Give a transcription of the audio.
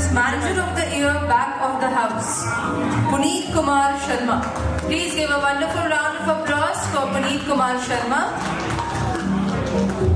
Manager of the Year, back of the house, Puneet Kumar Sharma. Please give a wonderful round of applause for Puneet Kumar Sharma.